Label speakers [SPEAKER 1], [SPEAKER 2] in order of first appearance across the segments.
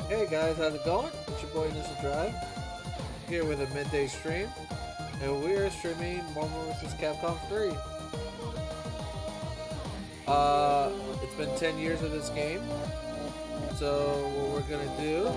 [SPEAKER 1] Hey guys, how's it going? It's your boy Initial Drive here with a midday stream, and we are streaming Marvel vs. Capcom 3. It's been 10 years of this game, so what we're gonna do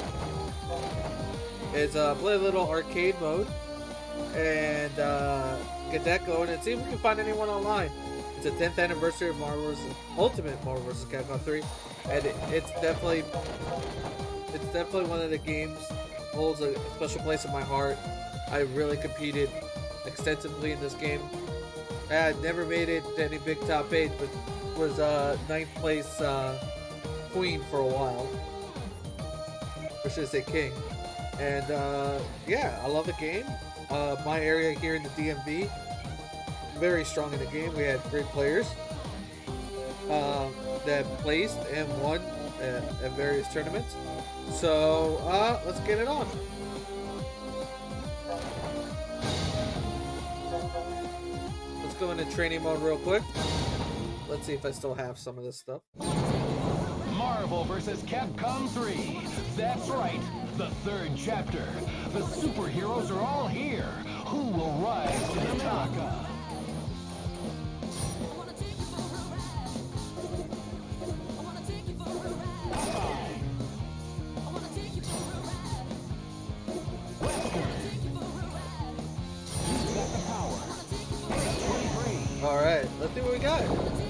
[SPEAKER 1] is play a little arcade mode and get that going and see if we can find anyone online. It's the 10th anniversary of Ultimate Marvel vs. Capcom 3, and it's definitely one of the games holds a special place in my heart. I really competed extensively in this game. I had never made it to any big top 8, but was 9th place queen for a while, or should I say king. And yeah, I love the game. My area here in the DMV, very strong in the game. We had great players that placed and won at various tournaments. So let's get it on. Let's go into training mode real quick. Let's see if I still have some of this stuff.
[SPEAKER 2] Marvel vs. Capcom 3. That's right, the third chapter. The superheroes are all here. Who will rise to the top?
[SPEAKER 1] Alright, let's see what we got.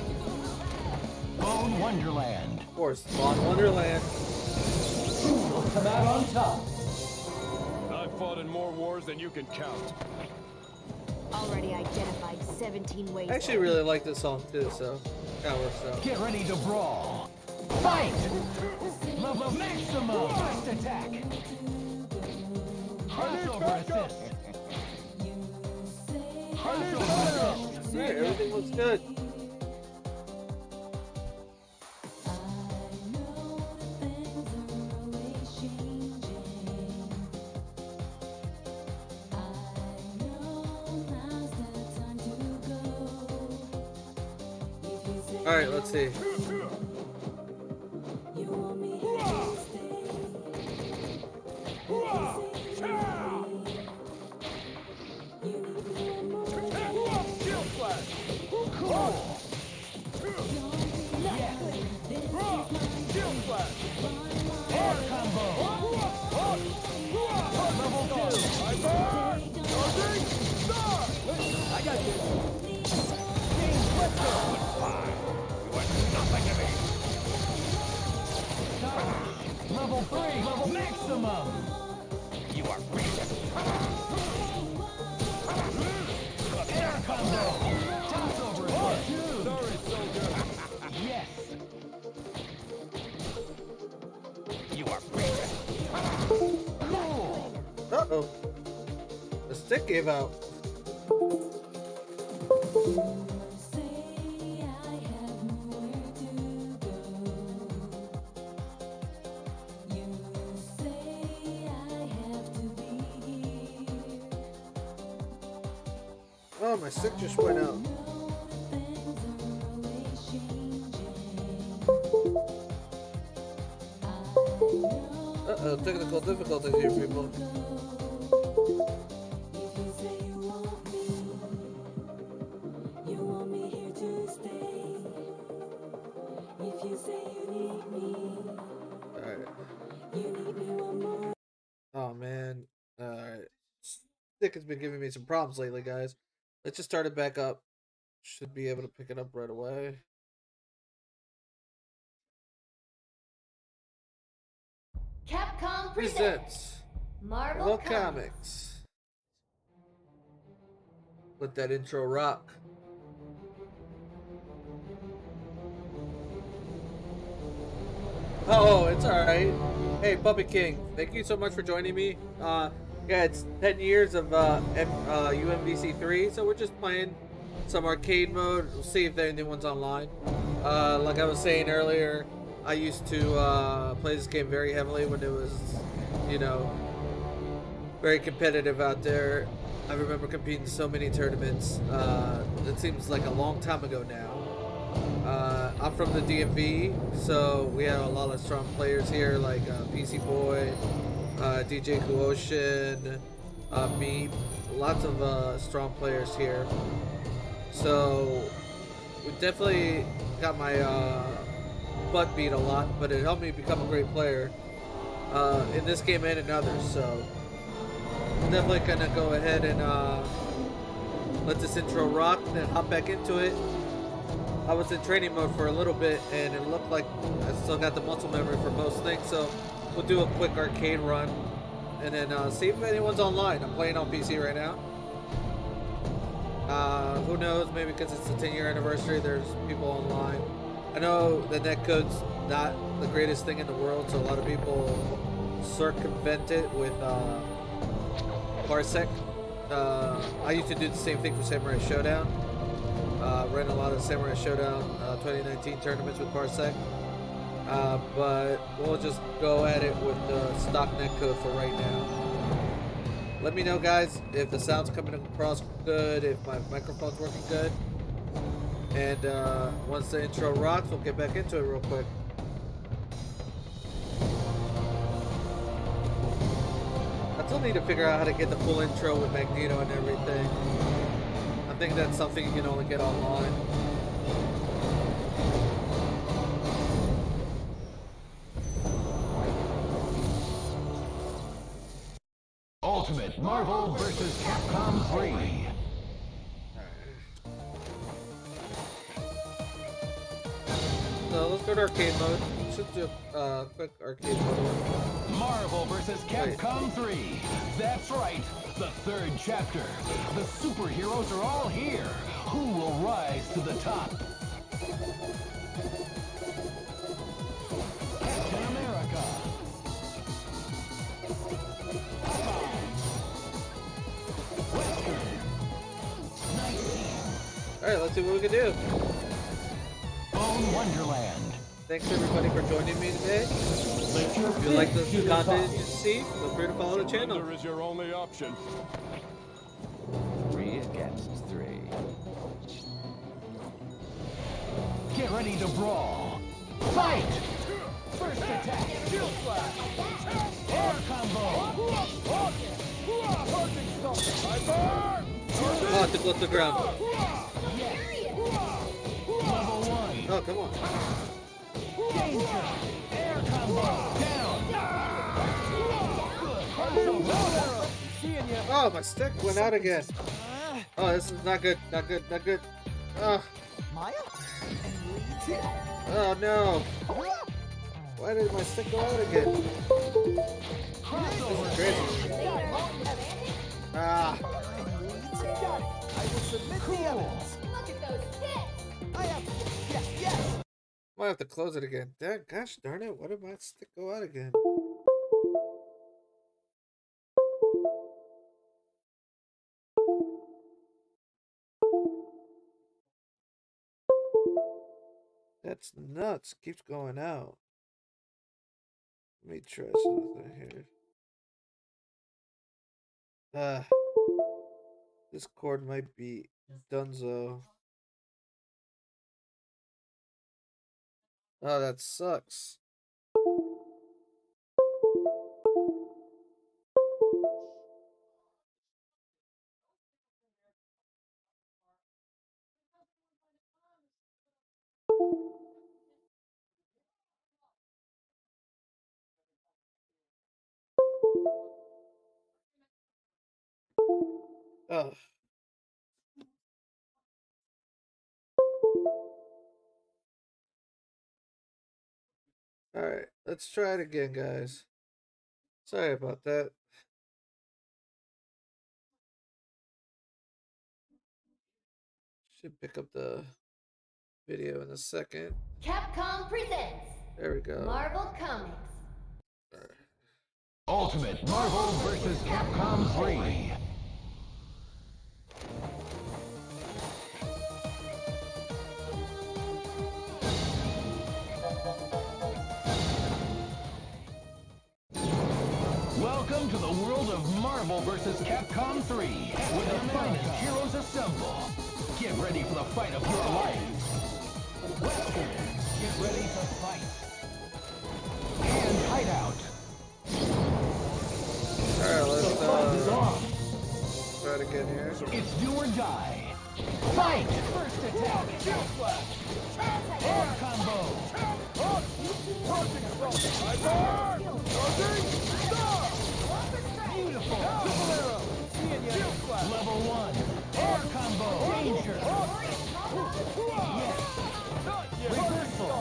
[SPEAKER 2] Bone Wonderland.
[SPEAKER 1] Of course, Bone Wonderland.
[SPEAKER 2] Who will come out on top?
[SPEAKER 3] I've fought in more wars than you can count.
[SPEAKER 4] Already identified 17 ways.
[SPEAKER 1] I actually really like this song too, so that works out.
[SPEAKER 2] Get ready to brawl. Fight! Level maximum! First attack! Crossover assist! Crossover assist!
[SPEAKER 1] Alright, everything looks good. Alright, let's see.
[SPEAKER 3] I got this.
[SPEAKER 2] Level 3, level maximum!
[SPEAKER 3] You are weak.
[SPEAKER 2] Air combo! Toss over assist!
[SPEAKER 3] Sorry, soldier.
[SPEAKER 2] Yes!
[SPEAKER 3] You are weak.
[SPEAKER 2] Cool!
[SPEAKER 1] Uh-oh. The stick gave out. Oh, my stick just went out. Uh-oh, technical difficulties here, people. Alright. Oh, man. Alright. Stick has been giving me some problems lately, guys. Let's just start it back up. Should be able to pick it up right away.
[SPEAKER 4] Capcom
[SPEAKER 1] Presents
[SPEAKER 4] Marvel
[SPEAKER 1] Comics. Let that intro rock. Oh, it's alright. Hey, Puppet King, thank you so much for joining me. Yeah, it's 10 years of UMVC3, so we're just playing some arcade mode. We'll see if anyone's online. Like I was saying earlier, I used to play this game very heavily when it was, you know, very competitive out there. I remember competing in so many tournaments. It seems like a long time ago now. I'm from the DMV, so we have a lot of strong players here, like PC Boy, DJ Kuoshin, me, lots of strong players here. So we definitely got my butt beat a lot, but it helped me become a great player in this game and in others. So I'm definitely gonna go ahead and let this intro rock and then hop back into it. I was in training mode for a little bit and it looked like I still got the muscle memory for most things, so we'll do a quick arcade run and then see if anyone's online. I'm playing on PC right now. Who knows, maybe because it's the 10-year anniversary, there's people online. I know the netcode's not the greatest thing in the world, so a lot of people circumvent it with Parsec. I used to do the same thing for Samurai Showdown. Ran a lot of Samurai Showdown 2019 tournaments with Parsec. But we'll just go at it with the stock netcode for right now. Let me know, guys, if the sound's coming across good, if my microphone's working good. And once the intro rocks, we'll get back into it real quick. I still need to figure out how to get the full intro with Magneto and everything. I think that's something you can only get online.
[SPEAKER 2] Ultimate Marvel vs. Capcom 3.
[SPEAKER 1] So let's go to arcade mode. Should do a quick arcade mode.
[SPEAKER 2] Marvel vs. Capcom 3. That's right, the third chapter. The superheroes are all here. Who will rise to the top? Captain America. Western.
[SPEAKER 1] Alright, let's see what we can do.
[SPEAKER 2] Bone Wonderland.
[SPEAKER 1] Thanks everybody for joining me today. If you like the content you see, feel free to follow the channel.
[SPEAKER 3] Surrender is your only option.
[SPEAKER 2] 3 against 3. Get ready to brawl. Fight! First attack. Shield slash. Air combo.
[SPEAKER 1] Oh, to go to the ground.
[SPEAKER 2] Level 1.
[SPEAKER 1] Oh, come on.
[SPEAKER 2] Danger. Air combo. Down.
[SPEAKER 1] Oh, my stick went out again. Oh, this is not good. Not good. Not good. Oh. Oh no. Why did my stick go out again? This is crazy. Ah.
[SPEAKER 5] I will submit the evidence.
[SPEAKER 4] Look at those hits!
[SPEAKER 5] I have. Yes.
[SPEAKER 1] Might have to close it again. Gosh darn it. Why did my stick go out again? That's nuts. Keeps going out. Let me try something here. This cord might be donezo. Oh, that sucks. Oh. Alright, let's try it again, guys. Sorry about that. Should pick up the video in a second.
[SPEAKER 4] Capcom presents
[SPEAKER 1] There we go.
[SPEAKER 4] Marvel Comics.
[SPEAKER 2] Ultimate Marvel vs. Capcom 3. Welcome to the world of Marvel vs. Capcom 3, where the finest heroes assemble. Get ready for the fight of your life. Western, get ready to fight. And hideout.
[SPEAKER 1] Alright,
[SPEAKER 2] The
[SPEAKER 1] let's
[SPEAKER 2] fight is on.
[SPEAKER 1] try it again here.
[SPEAKER 2] It's do or die. Fight! First attack. Air combo. Beautiful. Level 1. Air combo. Danger. Yes. Reversal.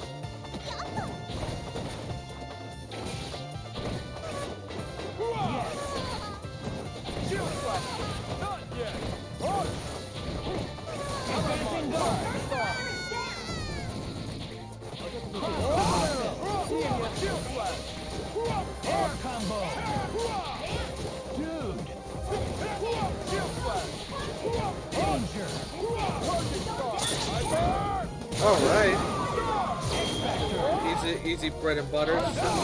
[SPEAKER 2] Yes. Advancing guard. Air combo. Dude. Danger.
[SPEAKER 1] Alright.
[SPEAKER 2] X-Factor.
[SPEAKER 1] Easy bread and butter.
[SPEAKER 2] Air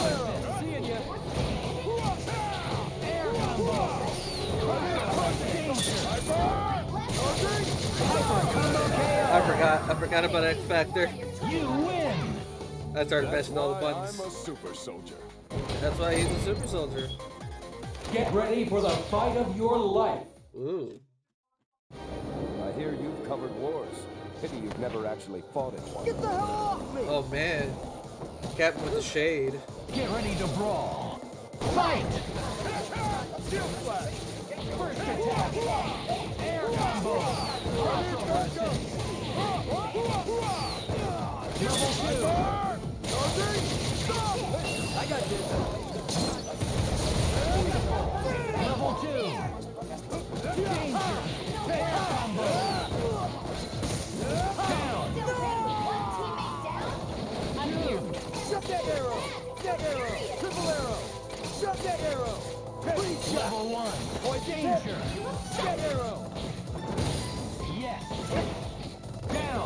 [SPEAKER 2] combo. Danger. Hyper combo KO.
[SPEAKER 1] I forgot about X Factor.
[SPEAKER 2] You win.
[SPEAKER 1] I started mashing all the
[SPEAKER 3] Why
[SPEAKER 1] buttons.
[SPEAKER 3] I'm a super soldier.
[SPEAKER 1] That's why he's a super soldier.
[SPEAKER 6] Get ready for the fight of your life.
[SPEAKER 1] Ooh.
[SPEAKER 7] I hear you've covered wars. Pity you've never actually fought in one.
[SPEAKER 5] Get the hell off me!
[SPEAKER 1] Oh man. Captain with the shade.
[SPEAKER 2] Get ready to brawl. Fight! First attack. Air combo. Crossover assist. Level 2. I got this. Level 2. Danger. Air combo. Down.
[SPEAKER 5] Shut that arrow! That arrow! Triple arrow! Shut that arrow! Please shut!
[SPEAKER 2] Level 1. Danger.
[SPEAKER 5] That arrow!
[SPEAKER 2] Yes. Down.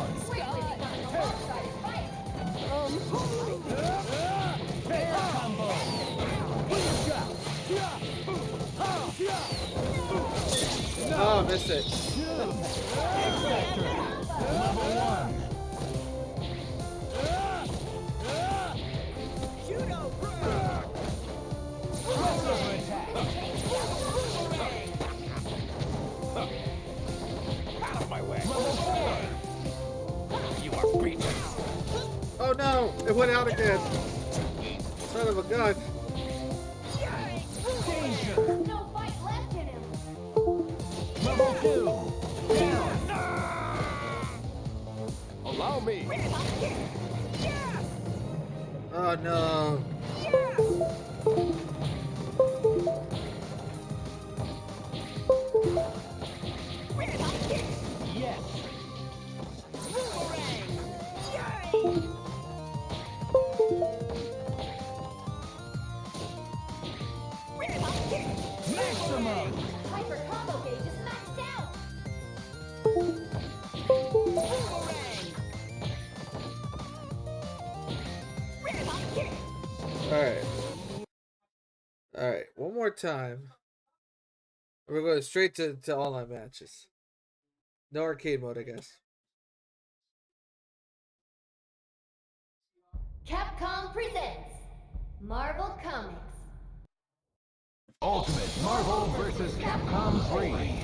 [SPEAKER 2] Air combo.
[SPEAKER 1] Oh, missed it.
[SPEAKER 2] X-Factor. Level 1. Crossover attack.
[SPEAKER 7] Out of my way.
[SPEAKER 2] Level 4.
[SPEAKER 7] You are beaten.
[SPEAKER 1] Oh no! It went out again. Son of a gun.
[SPEAKER 2] Danger.
[SPEAKER 4] No fight left in him.
[SPEAKER 2] Level 2. Down.
[SPEAKER 7] Allow me.
[SPEAKER 1] Oh no.
[SPEAKER 2] Yes. Maximum.
[SPEAKER 4] Hyper combo gauge is maxed out.
[SPEAKER 1] Alright. Alright, one more time. We're going straight to online matches. No arcade mode, I guess.
[SPEAKER 4] Capcom presents Marvel Comics.
[SPEAKER 2] Ultimate Marvel vs. Capcom 3.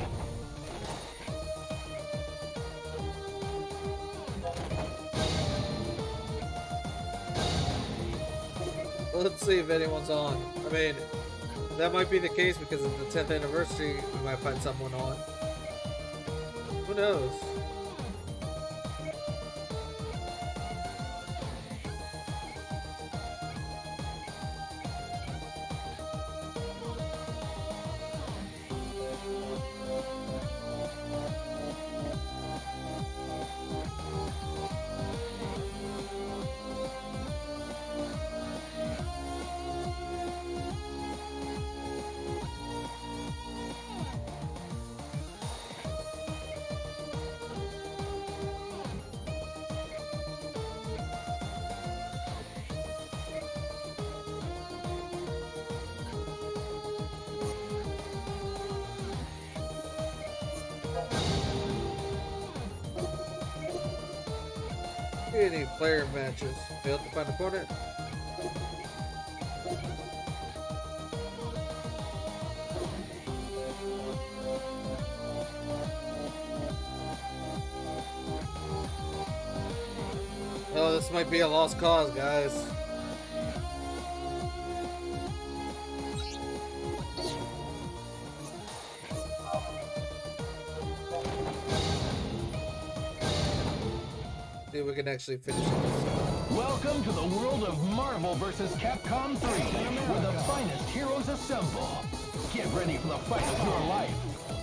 [SPEAKER 1] Let's see if anyone's on. I mean, that might be the case because of the 10th anniversary. We might find someone on. Who knows? Any player matches. Failed to find opponent. Oh, this might be a lost cause, guys. See if we can actually finish this.
[SPEAKER 2] Welcome to the world of Marvel vs. Capcom 3, where the finest heroes assemble. Get ready for the fight of your life.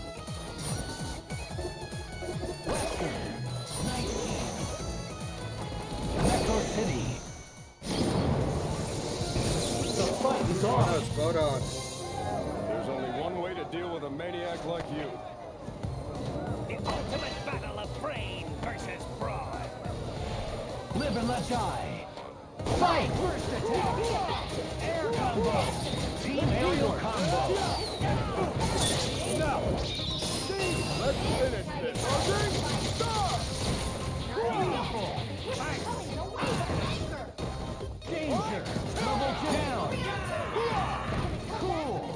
[SPEAKER 2] Metro City.
[SPEAKER 6] The fight is
[SPEAKER 1] Oh,
[SPEAKER 6] on.
[SPEAKER 1] it's spot on.
[SPEAKER 3] There's only one way to deal with a maniac like you.
[SPEAKER 8] The ultimate battle of brain versus brawn.
[SPEAKER 2] Live and let die. Fight! First attack. Air combo. Team aerial combo.
[SPEAKER 5] Now, let's finish this. Start!
[SPEAKER 2] Beautiful. Danger. Level down. Cool.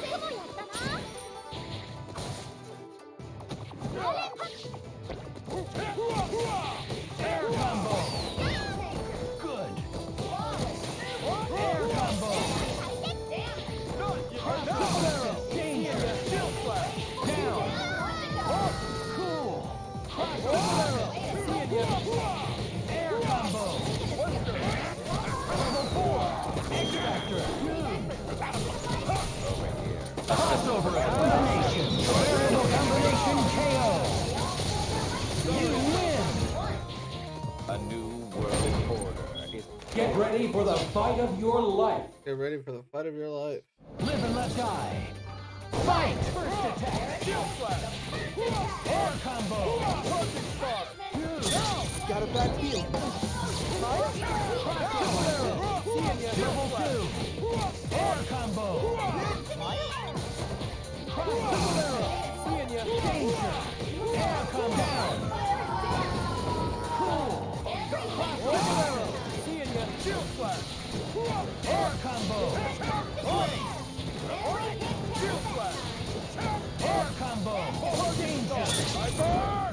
[SPEAKER 2] Air combo. Good. Air combo. Danger. Down. Cool. Air combo. Level 4. X-Factor. Crossover combination. Variable combination KO. You win.
[SPEAKER 7] A new world order is
[SPEAKER 6] Get ready for the fight of your life.
[SPEAKER 1] Get ready for the fight of your life.
[SPEAKER 2] Live and let die. Fight! First attack. Air combo.
[SPEAKER 5] Got a bad feel.
[SPEAKER 2] Level 2. Air combo. Danger. Air combo. Down. Cool. Air combo. Air combo. Danger. Down.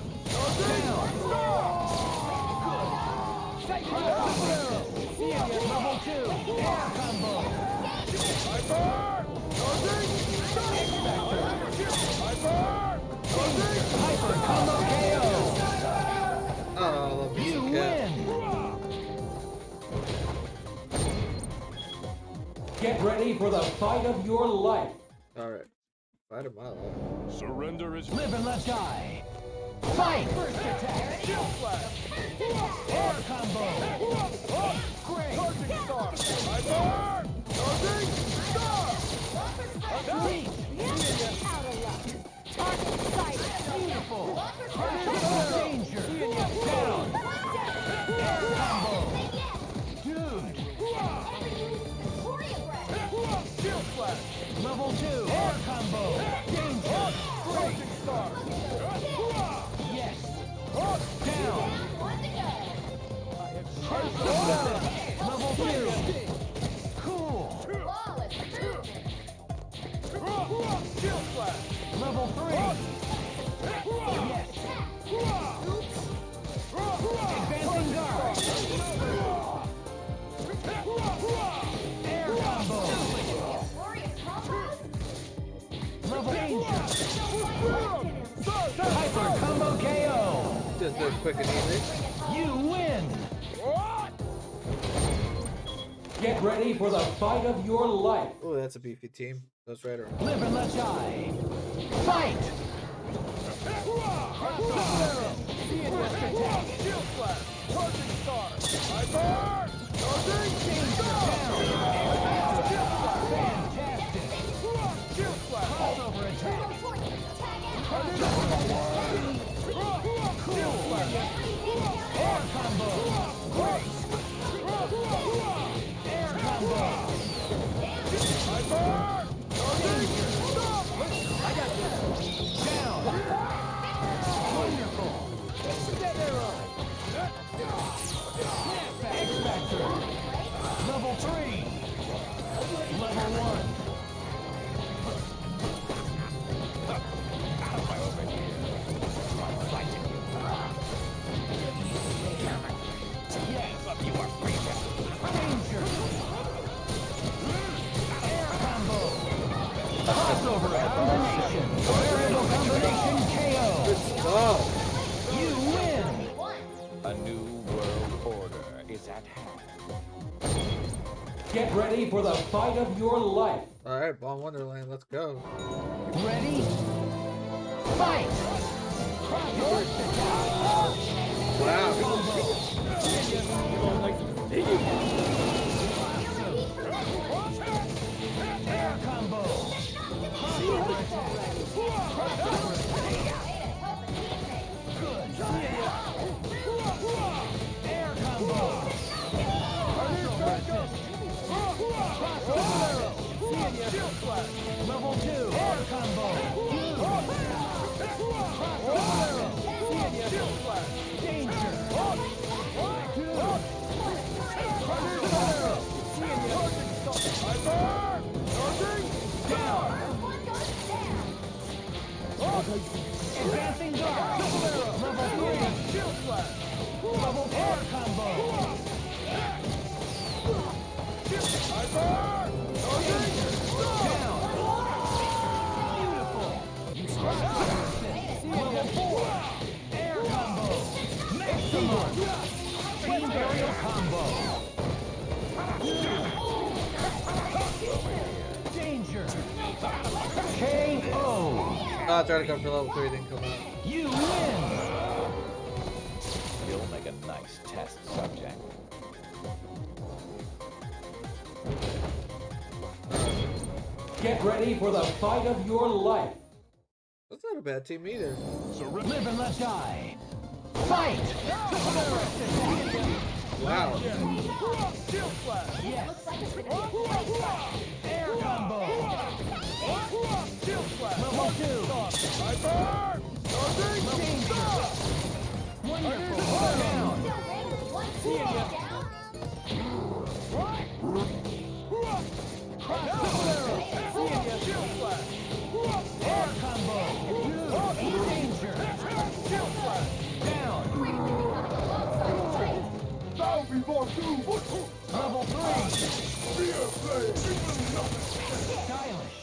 [SPEAKER 2] Good. Level 2. Air combo. Hyper combo KO.
[SPEAKER 1] Oh, I love this
[SPEAKER 2] You
[SPEAKER 1] cat.
[SPEAKER 2] win.
[SPEAKER 6] Get ready for the fight of your life.
[SPEAKER 1] Alright. Fight of my life.
[SPEAKER 3] Surrender is
[SPEAKER 2] Live and let die. Fight! First attack. Air combo. Great. Sweet. Beautiful. Danger. Down. Air combo. Dude. Level 2. Air combo. Danger. Great. Yes. Down. Level 2. Cool. Level 3. Yes. Advancing guard. Air combo. Level danger. Hyper combo KO.
[SPEAKER 1] Just do it quick and easy.
[SPEAKER 2] You win.
[SPEAKER 6] Get ready for the fight of your life.
[SPEAKER 1] Oh, that's a beefy team. That's right. Around.
[SPEAKER 2] Live and let die. Fight.
[SPEAKER 6] Get ready for the fight of your life.
[SPEAKER 1] Alright, Bomb Wonderland, let's go.
[SPEAKER 2] Ready? Fight!
[SPEAKER 1] Wow.
[SPEAKER 2] Air combo! Good! Air combo! Level 2! Air combo! Danger! Down! Advancing guard! Level 3! Level 4 combo! Down! Beautiful! Level 4! Air combo! Maximum! Team aerial combo! Danger! KO!
[SPEAKER 1] I tried to come for level 3, didn't come out.
[SPEAKER 2] You win!
[SPEAKER 9] You'll make a nice test subject.
[SPEAKER 6] Get ready for the fight of your life.
[SPEAKER 1] That's not a bad team either.
[SPEAKER 2] Live and let die! Fight!
[SPEAKER 1] Wow.
[SPEAKER 2] Yes! Air combo! Level 2! Danger! Wonderful! Down! Air combo! Danger! Down! Level 3! Stylish!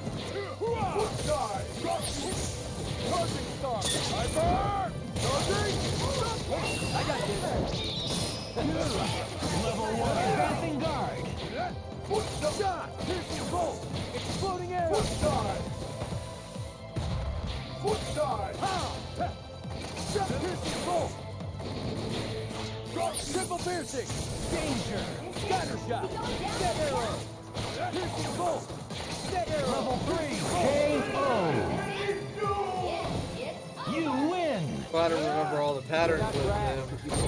[SPEAKER 2] Level 1 advancing guard!
[SPEAKER 5] Shot! Piercing bolt! Exploding arrow! Foot dive! Foot dive! Shot! Piercing bolt! Triple piercing!
[SPEAKER 2] Danger!
[SPEAKER 5] Scatter shot! Dead arrow! Piercing bolt! Dead arrow!
[SPEAKER 2] Level 3 KO! You win!
[SPEAKER 1] Glad to remember all the patterns with him.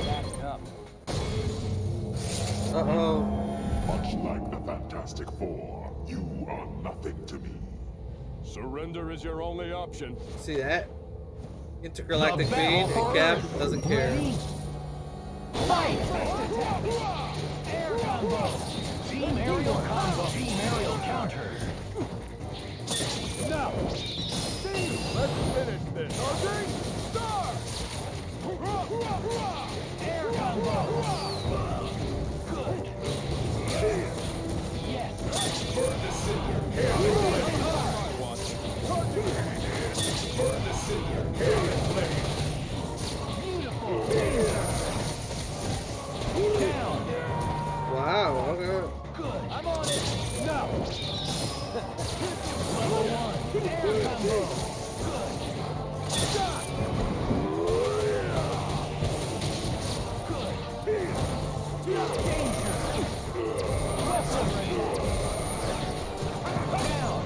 [SPEAKER 1] Uh-oh.
[SPEAKER 10] Much like the Fantastic Four, you are nothing to me.
[SPEAKER 3] Surrender is your only option.
[SPEAKER 1] See that? Intergalactic Beam and Cap doesn't care.
[SPEAKER 2] Ready? Fight! Air combo! Team aerial combo! Team aerial counter!
[SPEAKER 5] Now! See! Let's finish this! Charging! Start!
[SPEAKER 2] Air combo! Good! Yes! Beautiful! Down!
[SPEAKER 1] Wow, okay.
[SPEAKER 2] Good!
[SPEAKER 5] I'm on it! Now!
[SPEAKER 2] Level 1! Air combo! Good!
[SPEAKER 5] Shot!
[SPEAKER 2] Good! Danger! Separated! Down!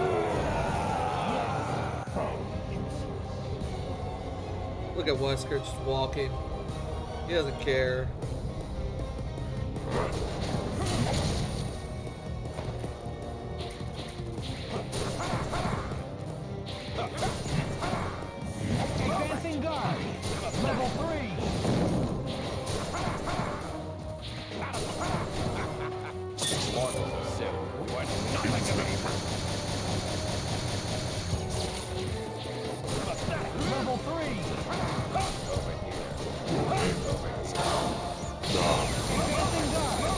[SPEAKER 1] Look at Wesker just walking. He doesn't care.
[SPEAKER 2] Advancing guard! Level 3! Level 3! Advancing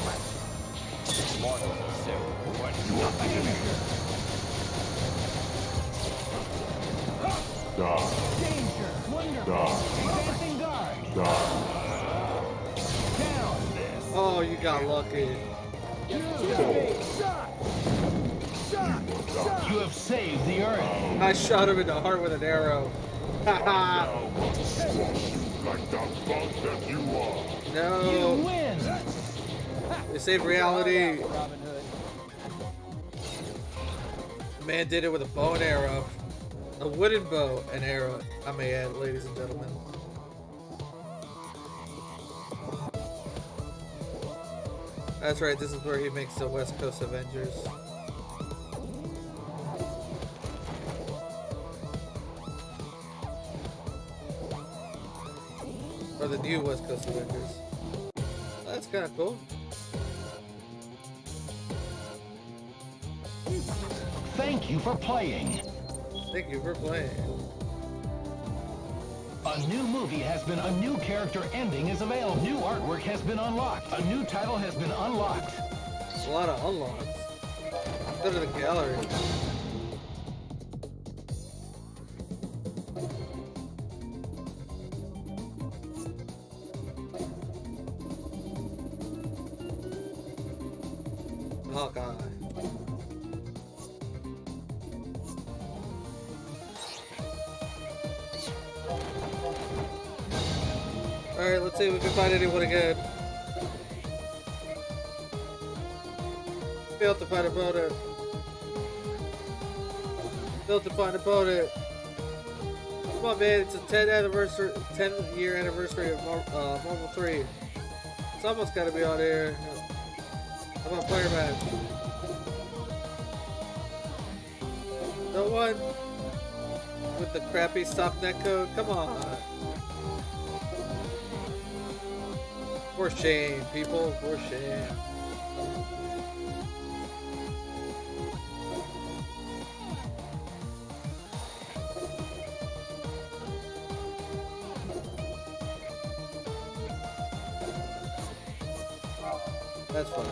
[SPEAKER 2] guard! Danger! Wonderful! Advancing guard! Down!
[SPEAKER 1] Oh, you got lucky.
[SPEAKER 2] You have saved the Earth.
[SPEAKER 1] I shot him in the heart with an arrow. Haha.
[SPEAKER 10] Like the bug that you are.
[SPEAKER 1] No.
[SPEAKER 2] You win.
[SPEAKER 1] They saved reality.
[SPEAKER 5] Robin Hood.
[SPEAKER 1] The man did it with a bow and arrow. A wooden bow and arrow, I may add, ladies and gentlemen. That's right, this is where he makes the West Coast Avengers. Or the new West Coast Avengers. That's kind of cool.
[SPEAKER 2] Thank you for playing.
[SPEAKER 1] Thank you for playing.
[SPEAKER 2] A new movie has been, a new character ending is available. New artwork has been unlocked. A new title has been unlocked.
[SPEAKER 1] A lot of unlocks. Go to the gallery. Hawkeye. Alright, let's see if we can find anyone again. Failed to find a opponent. Failed to find an opponent. Come on, man, it's a 10th year anniversary of Marvel 3. It's almost gotta be on here. How about Player Match? No one with the crappy stop netcode? Come on. For shame, people, for shame. That's fun.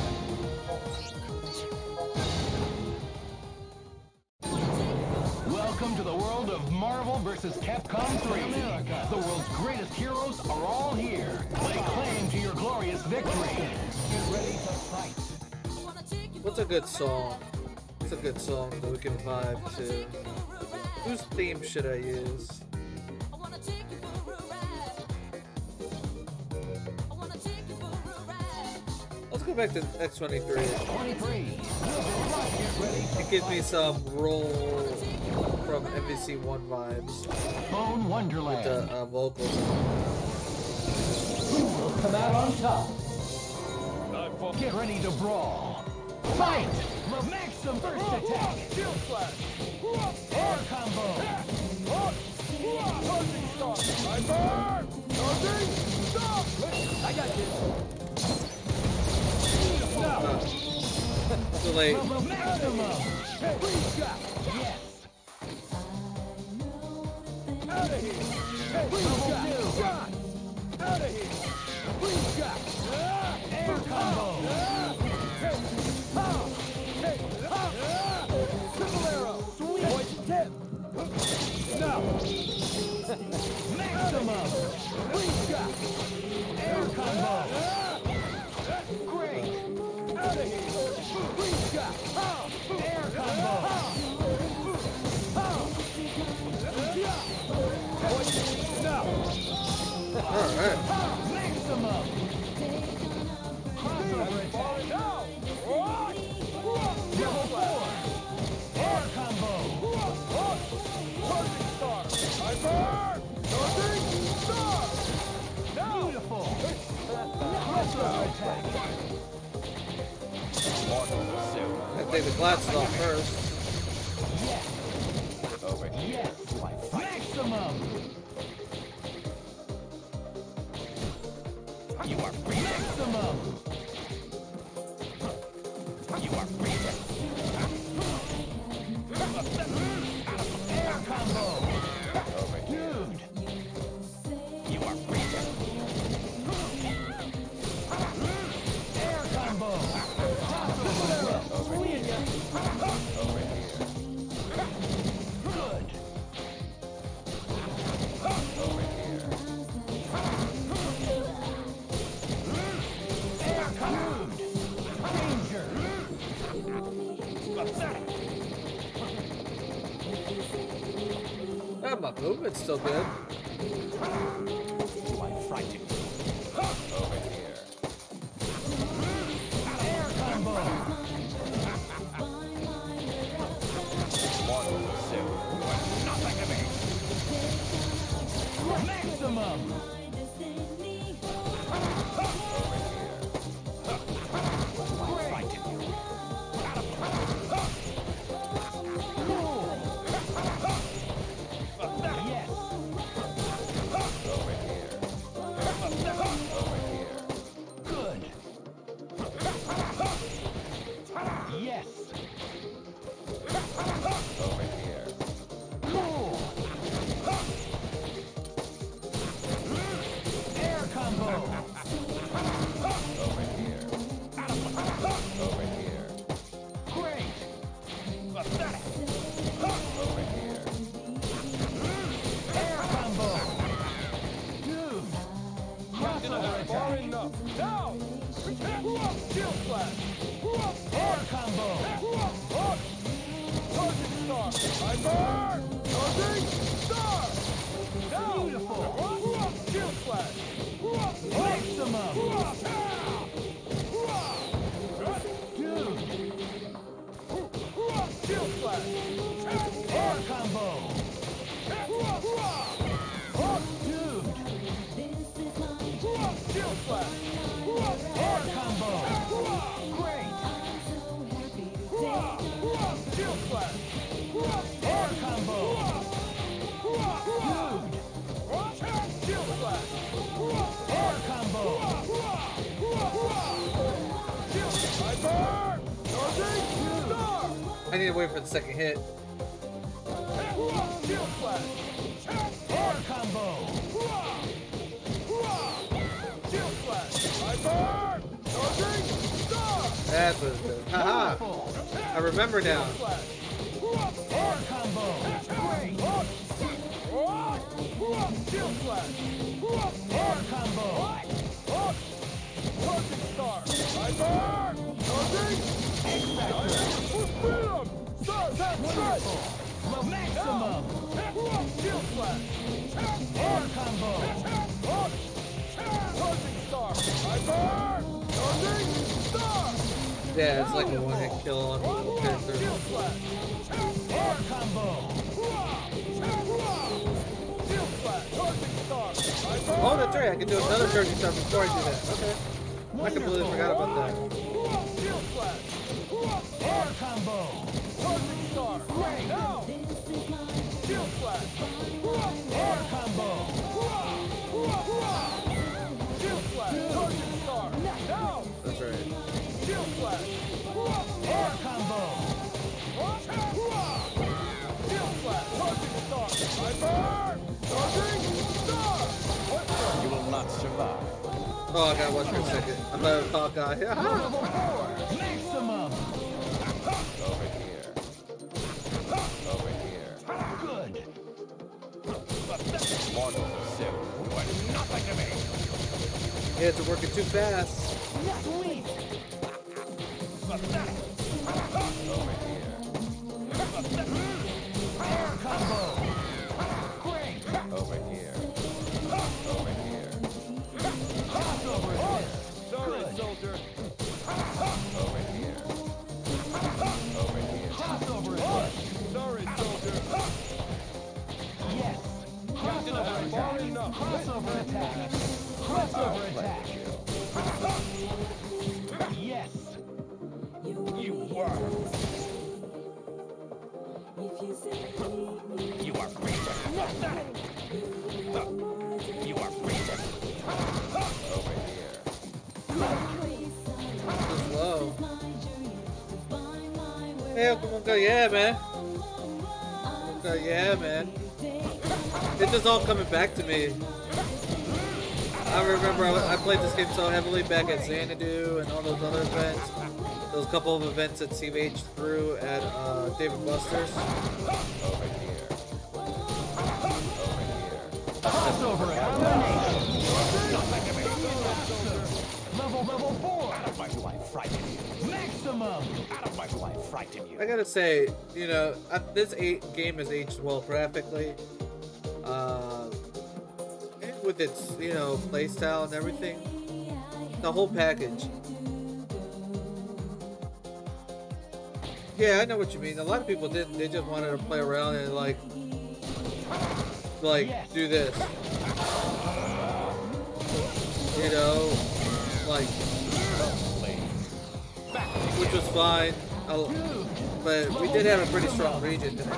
[SPEAKER 2] Welcome to the world of Marvel vs. Capcom 3. America. The world's greatest heroes are all here. Lay claim to your glorious victory. Get ready to fight.
[SPEAKER 1] What's a good song? What's a good song that we can vibe to? Whose theme should I use? Let's go back to X23.
[SPEAKER 2] 23.
[SPEAKER 1] It gives me some roll from MVC1 vibes
[SPEAKER 2] Bone Wonderland.
[SPEAKER 1] with the vocals.
[SPEAKER 6] Who will come out on top?
[SPEAKER 2] Get ready to brawl. Fight! Maximum first attack.
[SPEAKER 5] Shield slash.
[SPEAKER 2] Air combo.
[SPEAKER 5] Charging star. Sniper. Charging. Stop. I got this.
[SPEAKER 1] Too late.
[SPEAKER 2] Maximum.
[SPEAKER 5] Hey, freeze shot.
[SPEAKER 2] Yes.
[SPEAKER 5] Out of here. Hey, freeze shot. Shot. Out of here. Freeze shot.
[SPEAKER 2] Air combo.
[SPEAKER 5] Hey. Ha. Hey. Ha. Triple arrow. Sweet. Poison tip. No.
[SPEAKER 2] Maximum.
[SPEAKER 5] Freeze shot.
[SPEAKER 2] Air combo. Great.
[SPEAKER 5] Out of here. Freeze shot. Ha.
[SPEAKER 2] Air combo.
[SPEAKER 5] No.
[SPEAKER 1] Alright.
[SPEAKER 2] Maximum. Crossover attack.
[SPEAKER 5] No.
[SPEAKER 2] Level 4. Air combo.
[SPEAKER 5] Charging star. Sniper. Charging star. No.
[SPEAKER 2] Beautiful. Crossover attack.
[SPEAKER 1] I take the glasses off first.
[SPEAKER 2] Yes.
[SPEAKER 9] Over here.
[SPEAKER 2] Yes. Maximum.
[SPEAKER 8] You are free.
[SPEAKER 2] Maximum.
[SPEAKER 8] You are free.
[SPEAKER 2] Air combo.
[SPEAKER 9] Over here.
[SPEAKER 2] Dude.
[SPEAKER 8] You are free.
[SPEAKER 2] Air combo.
[SPEAKER 9] Over here. Over here.
[SPEAKER 2] Good.
[SPEAKER 9] Over here.
[SPEAKER 2] Air combo.
[SPEAKER 1] Movement's still good.
[SPEAKER 8] Do I frighten you?
[SPEAKER 9] Over here.
[SPEAKER 2] Air combo.
[SPEAKER 9] Mortal pursuit.
[SPEAKER 8] Nothing to me.
[SPEAKER 2] Maximum.
[SPEAKER 8] Frighten you.
[SPEAKER 2] Yes.
[SPEAKER 9] Over here. Over here.
[SPEAKER 2] Good. Yes.
[SPEAKER 9] Over here.
[SPEAKER 2] Cool. Air combo.
[SPEAKER 9] Over here. Over here.
[SPEAKER 2] Great.
[SPEAKER 9] Over here.
[SPEAKER 2] Air combo. Dude. Crossover
[SPEAKER 5] Far
[SPEAKER 2] attack.
[SPEAKER 5] enough. Now! Shield flash!
[SPEAKER 2] Air combo.
[SPEAKER 5] Target star! I burn! Target star! Now!
[SPEAKER 2] Beautiful.
[SPEAKER 5] Shield flash!
[SPEAKER 2] Maximum. Dude.
[SPEAKER 5] Shield flash!
[SPEAKER 2] Air combo. Dude.
[SPEAKER 5] Shield flash!
[SPEAKER 2] Air combo. Great.
[SPEAKER 5] Shield flash!
[SPEAKER 2] Air combo. Dude.
[SPEAKER 5] Shield flash!
[SPEAKER 2] Air combo.
[SPEAKER 5] I burn! Target star!
[SPEAKER 1] I need to wait for the second hit.
[SPEAKER 5] Shield flash!
[SPEAKER 2] Air combo.
[SPEAKER 5] Shield flash! I burn! Target star!
[SPEAKER 1] That's what it does. Haha! I remember now.
[SPEAKER 5] Flash!
[SPEAKER 2] Air combo. Great.
[SPEAKER 5] Shield flash!
[SPEAKER 2] Air combo.
[SPEAKER 5] Target star! I burn! Target! Freedom! Star, that's right!
[SPEAKER 2] Maximum.
[SPEAKER 5] Shield flash!
[SPEAKER 2] Air combo.
[SPEAKER 5] Target star! I burn! Target star!
[SPEAKER 1] Yeah, it's like a one-hit kill on the character.
[SPEAKER 5] Shield flash!
[SPEAKER 2] Air combo.
[SPEAKER 5] Shield flash! Target star! I burn!
[SPEAKER 1] Oh, that's right. I can do another charging star before I do that. Okay. I completely forgot about that.
[SPEAKER 5] Shield flash!
[SPEAKER 2] Air combo.
[SPEAKER 5] Target star! Now! Shield flash!
[SPEAKER 2] Air combo.
[SPEAKER 5] Shield flash! Target star! Now!
[SPEAKER 1] That's right.
[SPEAKER 5] Shield flash!
[SPEAKER 2] Air combo.
[SPEAKER 5] Shield flash! Target star! I burn! Target star!
[SPEAKER 9] You will not survive.
[SPEAKER 1] Oh, I gotta watch for a second. I'm not a Hawkeye.
[SPEAKER 2] Level 4. Maximum.
[SPEAKER 9] Over here. Over here.
[SPEAKER 2] Good.
[SPEAKER 9] Mortal pursuit.
[SPEAKER 8] Nothing to me.
[SPEAKER 1] Yeah, it's working too fast.
[SPEAKER 2] Sweet.
[SPEAKER 9] Over here.
[SPEAKER 2] Air combo. Great.
[SPEAKER 9] Over here. Over here.
[SPEAKER 2] Crossover hit.
[SPEAKER 5] Sorry,
[SPEAKER 2] Good.
[SPEAKER 5] soldier.
[SPEAKER 9] Over here. Over here.
[SPEAKER 2] Crossover hit.
[SPEAKER 5] Sorry, soldier.
[SPEAKER 2] Yes. Crossover
[SPEAKER 5] Far
[SPEAKER 2] attack.
[SPEAKER 5] enough.
[SPEAKER 2] Crossover attack. Crossover
[SPEAKER 9] Play
[SPEAKER 2] attack.
[SPEAKER 9] with you.
[SPEAKER 2] Yes.
[SPEAKER 8] You were. You are breathing. You are breathing.
[SPEAKER 9] Over here.
[SPEAKER 1] It's low. Hey, come on, go. Yeah, man. Okay, yeah, man. It's just all coming back to me. I remember I played this game so heavily back at Xanadu and all those other events. Those couple of events that CVH threw at David Buster's.
[SPEAKER 9] Over here. Over here.
[SPEAKER 2] Crossover elimination. Level 4.
[SPEAKER 8] Out of my life, frighten you.
[SPEAKER 2] Maximum.
[SPEAKER 8] Out of my life, frighten you.
[SPEAKER 1] I gotta say, you know, this game has aged well graphically. with its, you know, playstyle and everything. The whole package. Yeah, I know what you mean. A lot of people didn't. They just wanted to play around and like do this. You know, like, which was fine. But we did have a pretty strong region today.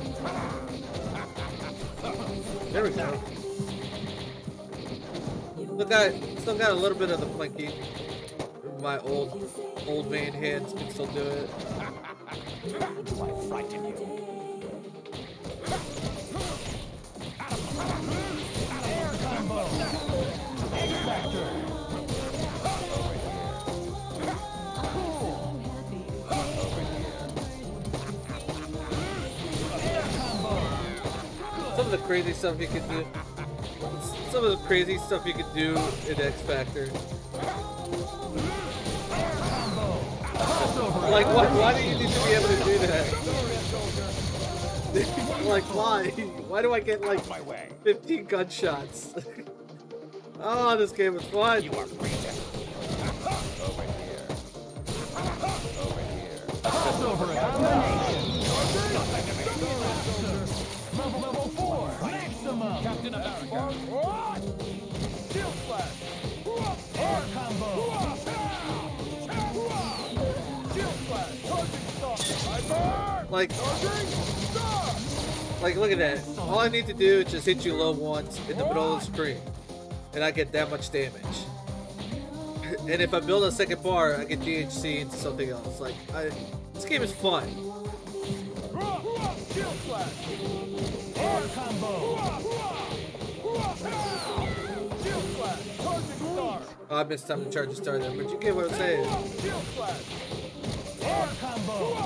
[SPEAKER 1] There we go. Still got a little bit of the plinky. My old man hands can still do it.
[SPEAKER 8] Do I frighten you? Air combo! X-Factor!
[SPEAKER 1] Some of the crazy stuff you can do. Some of the crazy stuff you can do in X Factor. Like, why do you need to be able to do that? Like, why? Why do I get like 15 gunshots? Oh, this game was fun.
[SPEAKER 8] You are freezing.
[SPEAKER 9] Over here. Over here.
[SPEAKER 2] Crossover combination. Level 4. Maximum. Captain America.
[SPEAKER 5] Shield slash.
[SPEAKER 2] Air combo.
[SPEAKER 5] Shield slash. Charging star.
[SPEAKER 1] Like, look at that. All I need to do is just hit you low once in the middle of the screen, and I get that much damage. And if I build a second bar, I get DHC into something else. Like, this game is fun.
[SPEAKER 5] Shield slash.
[SPEAKER 2] Air combo.
[SPEAKER 5] Shield slash. Charging star.
[SPEAKER 1] Oh, I missed time to charge the star there, but you get what I'm saying.
[SPEAKER 5] Shield slash.
[SPEAKER 2] Air combo.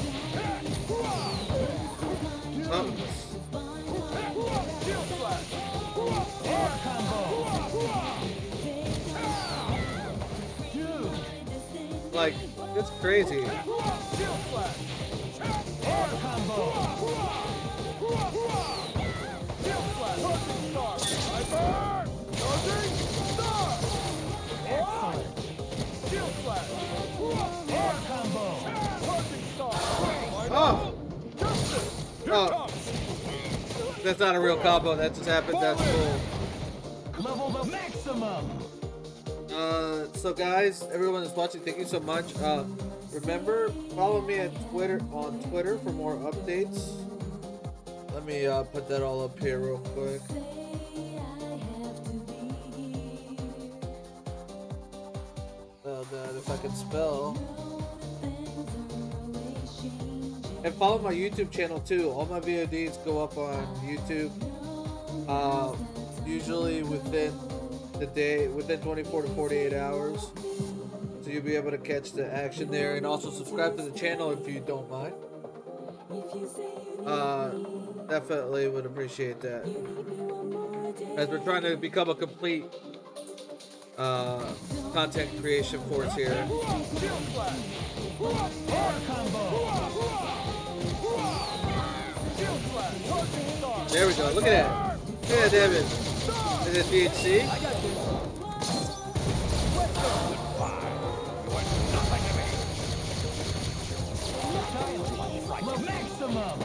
[SPEAKER 1] Oh.
[SPEAKER 5] Shield slash.
[SPEAKER 2] Air combo. Dude.
[SPEAKER 1] Like, it's crazy.
[SPEAKER 5] Shield slash.
[SPEAKER 2] Air combo.
[SPEAKER 5] Shield slash. Charging star. Sniper. Charging star.
[SPEAKER 2] Excellent.
[SPEAKER 5] Shield slash.
[SPEAKER 2] Air combo.
[SPEAKER 5] Charging star.
[SPEAKER 1] Oh! Oh. That's not a real combo. That just happened. That's cool.
[SPEAKER 2] Level maximum.
[SPEAKER 1] So guys, everyone that's watching, thank you so much. Remember, follow me on Twitter for more updates. Let me put that all up here real quick. Oh god, if I can spell. And follow my YouTube channel too. All my VODs go up on YouTube. Usually within the day, within 24 to 48 hours. So you'll be able to catch the action there, and also subscribe to the channel if you don't mind. Definitely would appreciate that, as we're trying to become a complete content creation force here. There we go. Look at that. Yeah, David. Is it DHC?
[SPEAKER 2] Maximum.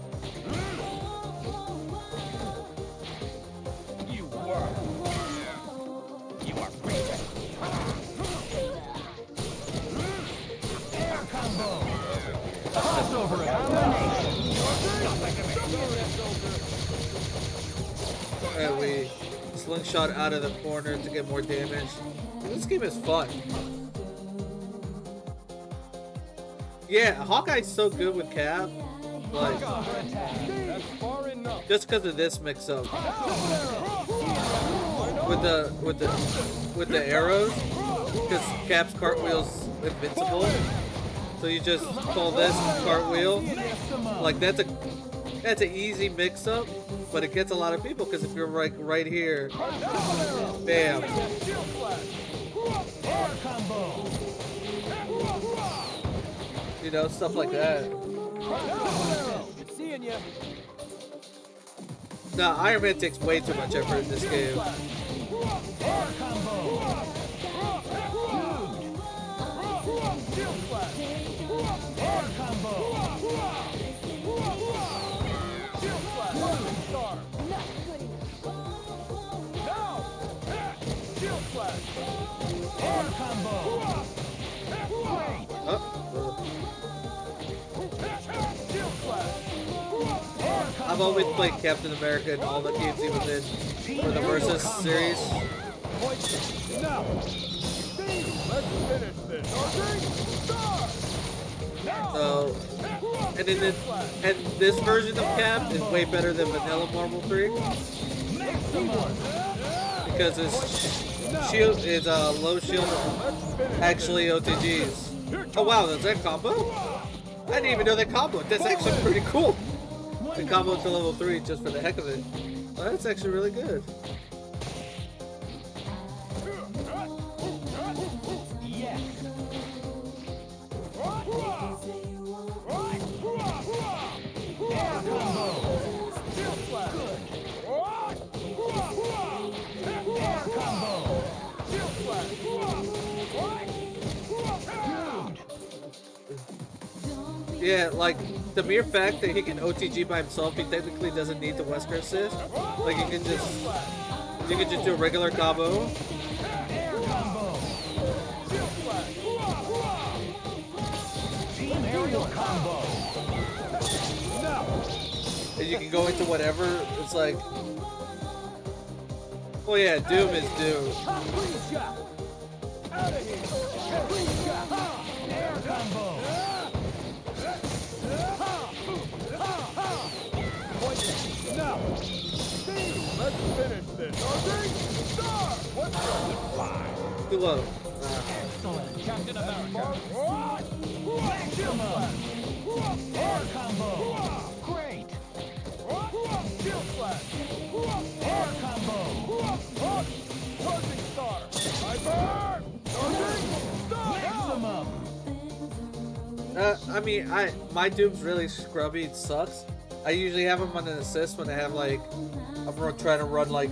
[SPEAKER 8] You were. You are freezing.
[SPEAKER 2] Air combo. Crossover combination.
[SPEAKER 1] And we slingshot out of the corner to get more damage. This game is fun. Yeah, Hawkeye's so good with Cap. Like, just because of this mix-up with the arrows, because Cap's cartwheel's invincible. So you just pull this cartwheel. Like, that's an easy mix-up, but it gets a lot of people because if you're like right here, bam. You know, stuff like that.
[SPEAKER 5] Seeing ya.
[SPEAKER 1] No, Iron Man takes way too much effort in this game.
[SPEAKER 2] Air combo. Air combo. Air combo. Great.
[SPEAKER 1] I've always played Captain America in all the games he was in for the Versus series.
[SPEAKER 5] Now, Steve, let's finish this.
[SPEAKER 1] So, and this version of Cap is way better than Vanilla Marvel 3 because his shield is low shield, actually OTGs. Oh wow, that's that combo? I didn't even know that combo. That's actually pretty cool. The combo to level 3 just for the heck of it. Well, that's actually really good.
[SPEAKER 2] Yes. Air combo. Good. Air combo.
[SPEAKER 1] Yeah, like the mere fact that he can OTG by himself, he technically doesn't need the Wesker assist. Like you can just do a regular combo.
[SPEAKER 2] Air combo. Team aerial combo.
[SPEAKER 1] And you can go into whatever. It's like, oh yeah, Doom is Doom.
[SPEAKER 2] Air combo.
[SPEAKER 5] Now, Steve, let's finish this.
[SPEAKER 1] Too low.
[SPEAKER 2] Excellent. Captain America. Maximum. Air combo. Great. Air combo.
[SPEAKER 5] Closing star. I burn.
[SPEAKER 2] Maximum.
[SPEAKER 1] I mean, my Doom's really scrubby. It sucks. I usually have him on an assist when I have like, I'm trying to run like,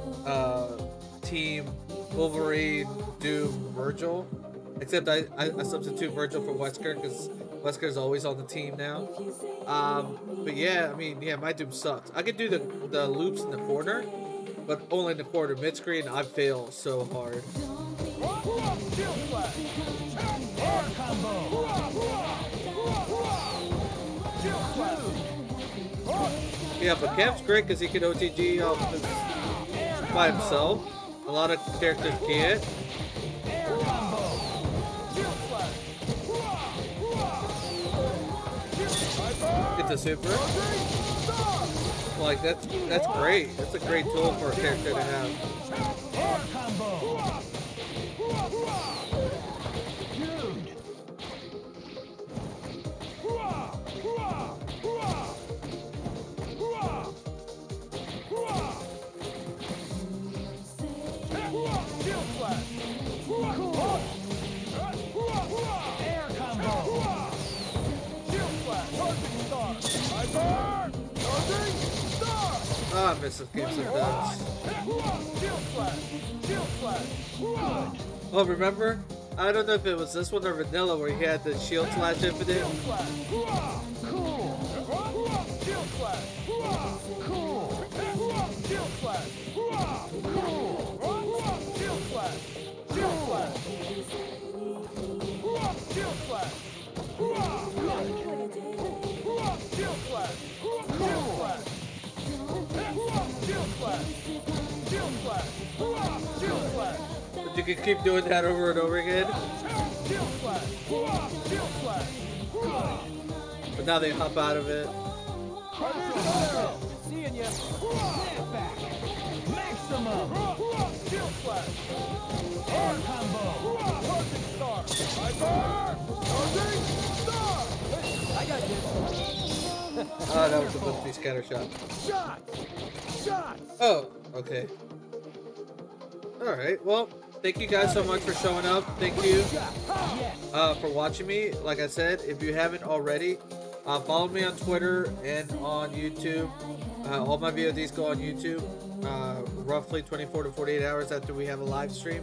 [SPEAKER 1] Team Wolverine, Doom, Virgil. Except I substitute Virgil for Wesker because Wesker's always on the team now. But yeah, I mean, yeah, my Doom sucks. I can do the loops in the corner, but only in the corner. Mid screen, I fail so hard.
[SPEAKER 2] Air combo.
[SPEAKER 1] Yeah, but Cap's great because he can OTG by himself. A lot of characters can't. It's a super. Like that's great. That's a great tool for a character to have.
[SPEAKER 2] Air combo. Air combo.
[SPEAKER 1] Ah, I miss this game sometimes. Oh, remember? I don't know if it was this one or Vanilla where he had the shield slash infinite. But you can keep doing that over and over again. But now they hop out of it.
[SPEAKER 5] Seeing ya.
[SPEAKER 2] Back. Maximum. Air combo.
[SPEAKER 5] I got this.
[SPEAKER 1] Oh, that was supposed to be scatter shot.
[SPEAKER 5] Shot.
[SPEAKER 1] Oh, okay. Alright, well, thank you guys so much for showing up. Thank you for watching me. Like I said, if you haven't already, follow me on Twitter and on YouTube. All my VODs go on YouTube, roughly 24 to 48 hours after we have a live stream.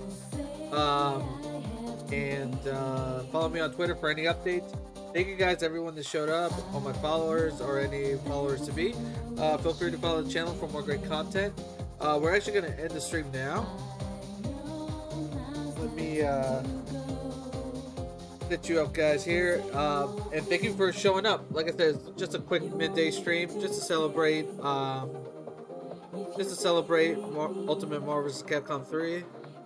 [SPEAKER 1] And follow me on Twitter for any updates. Thank you guys, everyone that showed up, all my followers or any followers to be. Feel free to follow the channel for more great content. We're actually going to end the stream now. Let me get you up, guys, here. And thank you for showing up. Like I said, it's just a quick midday stream, just to celebrate Ultimate Marvel vs. Capcom 3.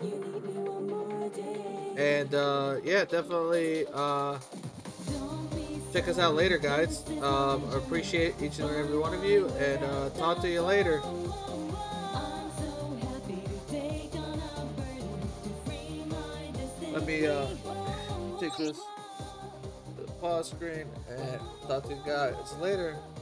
[SPEAKER 1] And yeah, definitely check us out later, guys. I appreciate each and every one of you, and talk to you later. Let me take this to the pause screen and talk to you guys later.